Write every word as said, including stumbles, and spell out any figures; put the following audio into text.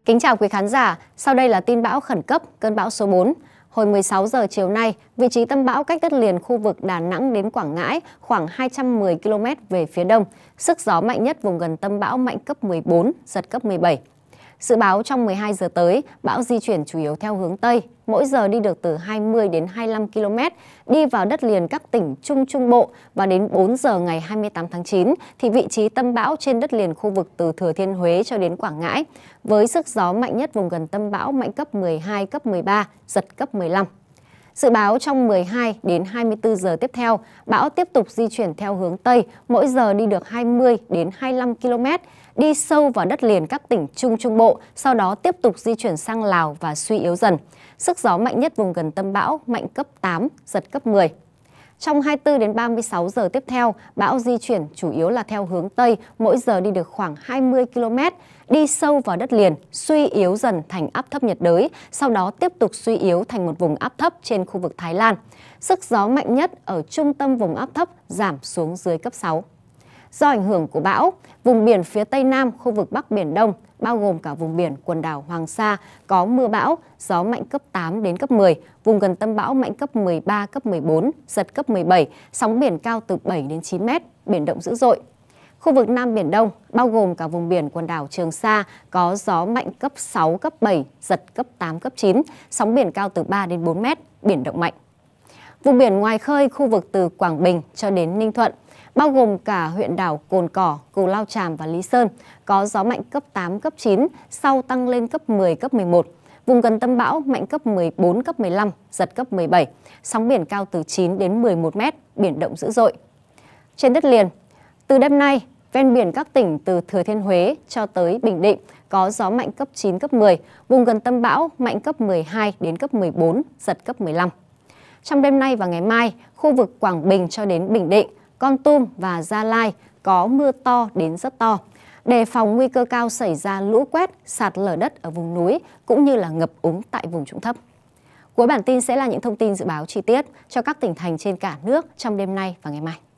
Kính chào quý khán giả, sau đây là tin bão khẩn cấp cơn bão số bốn. Hồi mười sáu giờ chiều nay, vị trí tâm bão cách đất liền khu vực Đà Nẵng đến Quảng Ngãi khoảng hai trăm mười ki lô mét về phía đông. Sức gió mạnh nhất vùng gần tâm bão mạnh cấp mười bốn, giật cấp mười bảy. Dự báo trong mười hai giờ tới, bão di chuyển chủ yếu theo hướng Tây, mỗi giờ đi được từ hai mươi đến hai mươi lăm ki lô mét, đi vào đất liền các tỉnh Trung Trung Bộ và đến bốn giờ ngày hai mươi tám tháng chín thì vị trí tâm bão trên đất liền khu vực từ Thừa Thiên Huế cho đến Quảng Ngãi, với sức gió mạnh nhất vùng gần tâm bão mạnh cấp mười hai, cấp mười ba, giật cấp mười lăm. Dự báo trong mười hai đến hai mươi tư giờ tiếp theo, bão tiếp tục di chuyển theo hướng Tây, mỗi giờ đi được hai mươi đến hai mươi lăm ki lô mét, đi sâu vào đất liền các tỉnh Trung Trung Bộ, sau đó tiếp tục di chuyển sang Lào và suy yếu dần. Sức gió mạnh nhất vùng gần tâm bão mạnh cấp tám, giật cấp mười. Trong hai mươi tư đến ba mươi sáu giờ tiếp theo, bão di chuyển chủ yếu là theo hướng Tây, mỗi giờ đi được khoảng hai mươi ki lô mét, đi sâu vào đất liền, suy yếu dần thành áp thấp nhiệt đới, sau đó tiếp tục suy yếu thành một vùng áp thấp trên khu vực Thái Lan. Sức gió mạnh nhất ở trung tâm vùng áp thấp giảm xuống dưới cấp sáu. Do ảnh hưởng của bão, vùng biển phía Tây Nam, khu vực Bắc Biển Đông, bao gồm cả vùng biển quần đảo Hoàng Sa, có mưa bão, gió mạnh cấp tám đến cấp mười, vùng gần tâm bão mạnh cấp mười ba, cấp mười bốn, giật cấp mười bảy, sóng biển cao từ bảy đến chín mét, biển động dữ dội. Khu vực Nam Biển Đông, bao gồm cả vùng biển quần đảo Trường Sa, có gió mạnh cấp sáu, cấp bảy, giật cấp tám, cấp chín, sóng biển cao từ ba đến bốn mét, biển động mạnh. Vùng biển ngoài khơi, khu vực từ Quảng Bình cho đến Ninh Thuận, bao gồm cả huyện đảo Cồn Cỏ, Cù Lao Chàm và Lý Sơn, có gió mạnh cấp tám, cấp chín, sau tăng lên cấp mười, cấp mười một. Vùng gần tâm bão mạnh cấp mười bốn, cấp mười lăm, giật cấp mười bảy, sóng biển cao từ chín đến mười một mét, biển động dữ dội. Trên đất liền, từ đêm nay, ven biển các tỉnh từ Thừa Thiên Huế cho tới Bình Định có gió mạnh cấp chín, cấp mười, vùng gần tâm bão mạnh cấp mười hai đến cấp mười bốn, giật cấp mười lăm. Trong đêm nay và ngày mai, khu vực Quảng Bình cho đến Bình Định, Kon Tum và Gia Lai có mưa to đến rất to. Đề phòng nguy cơ cao xảy ra lũ quét, sạt lở đất ở vùng núi cũng như là ngập úng tại vùng trũng thấp. Cuối bản tin sẽ là những thông tin dự báo chi tiết cho các tỉnh thành trên cả nước trong đêm nay và ngày mai.